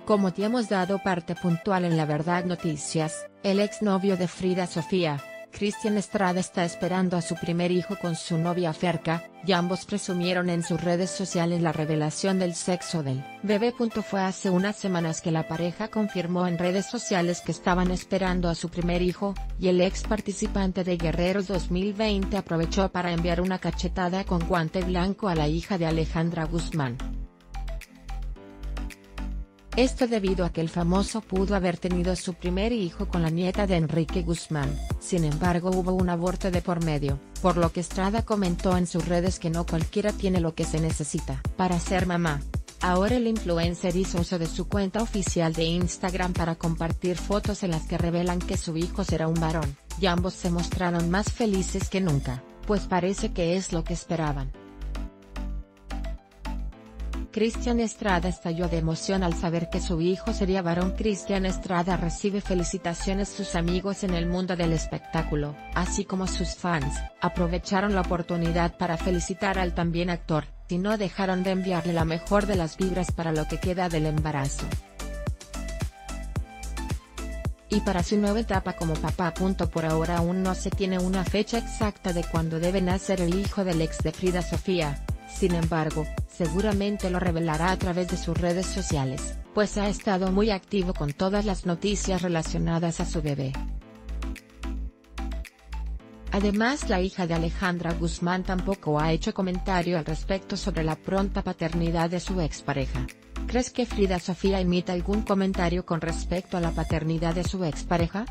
Como te hemos dado parte puntual en La Verdad Noticias, el exnovio de Frida Sofía, Cristian Estrada, está esperando a su primer hijo con su novia Ferka, y ambos presumieron en sus redes sociales la revelación del sexo del bebé. Fue hace unas semanas que la pareja confirmó en redes sociales que estaban esperando a su primer hijo, y el ex participante de Guerreros 2020 aprovechó para enviar una cachetada con guante blanco a la hija de Alejandra Guzmán. Esto debido a que el famoso pudo haber tenido su primer hijo con la nieta de Enrique Guzmán. Sin embargo, hubo un aborto de por medio, por lo que Estrada comentó en sus redes que no cualquiera tiene lo que se necesita para ser mamá. Ahora el influencer hizo uso de su cuenta oficial de Instagram para compartir fotos en las que revelan que su hijo será un varón, y ambos se mostraron más felices que nunca, pues parece que es lo que esperaban. Cristian Estrada estalló de emoción al saber que su hijo sería varón. Cristian Estrada recibe felicitaciones. Sus amigos en el mundo del espectáculo, así como sus fans, aprovecharon la oportunidad para felicitar al también actor, y no dejaron de enviarle la mejor de las vibras para lo que queda del embarazo y para su nueva etapa como papá. Por ahora aún no se tiene una fecha exacta de cuándo debe nacer el hijo del ex de Frida Sofía. Sin embargo, seguramente lo revelará a través de sus redes sociales, pues ha estado muy activo con todas las noticias relacionadas a su bebé. Además, la hija de Alejandra Guzmán tampoco ha hecho comentario al respecto sobre la pronta paternidad de su expareja. ¿Crees que Frida Sofía emita algún comentario con respecto a la paternidad de su expareja?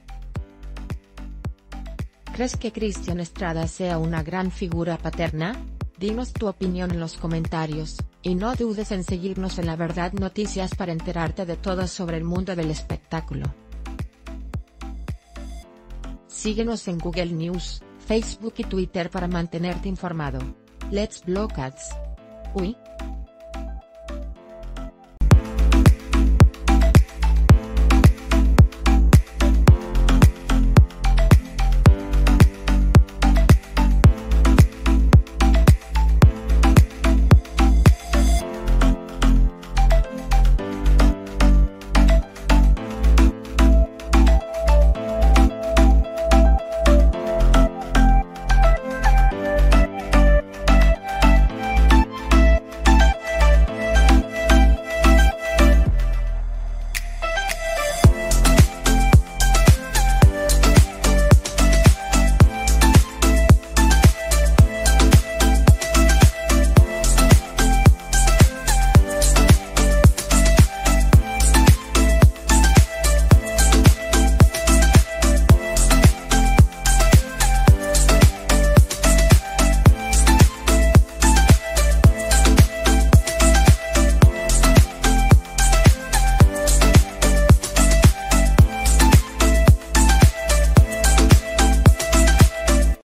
¿Crees que Cristian Estrada sea una gran figura paterna? Dinos tu opinión en los comentarios, y no dudes en seguirnos en La Verdad Noticias para enterarte de todo sobre el mundo del espectáculo. Síguenos en Google News, Facebook y Twitter para mantenerte informado. Let's block ads. Uy.